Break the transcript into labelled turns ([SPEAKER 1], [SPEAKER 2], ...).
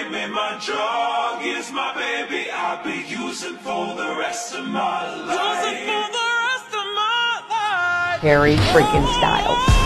[SPEAKER 1] me my drug, is my baby. I'll be using for the rest of my life.
[SPEAKER 2] Using for the rest of my life.
[SPEAKER 3] Harry freaking Styles.